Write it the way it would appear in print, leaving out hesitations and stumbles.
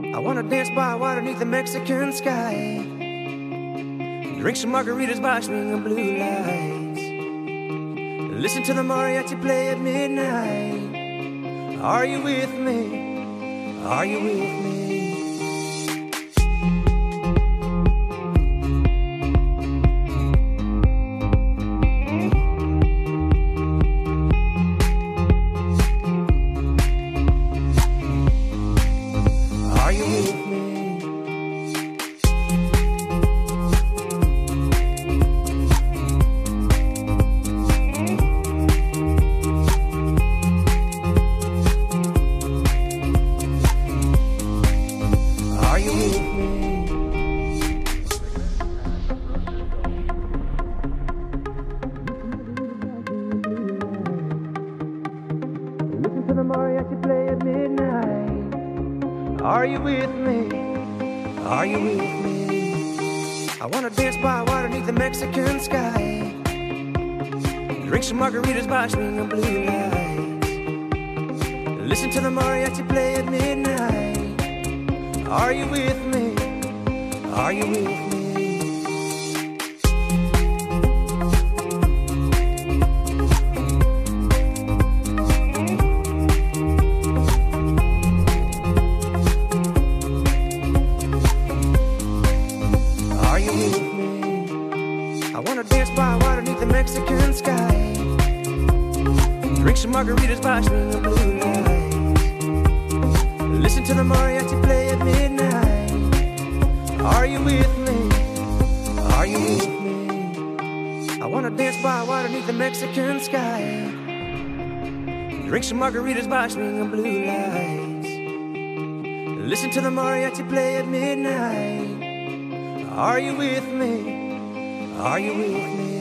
I wanna dance by water beneath the Mexican sky, drink some margaritas by swinging blue lights, listen to the mariachi play at midnight. Are you with me? Are you with me? To the mariachi play at midnight. Are you with me? Are you with me? I wanna dance by water beneath the Mexican sky, drink some margaritas by swinging blue lights, listen to the mariachi play at midnight. Are you with me? Are you with me? I wanna dance by water beneath the Mexican sky, drink some margaritas by swinging blue lights, listen to the mariachi play at midnight. Are you with me? Are you with me? I wanna dance by water beneath the Mexican sky, drink some margaritas by swinging blue lights, listen to the mariachi play at midnight. Are you with me? Are you with me?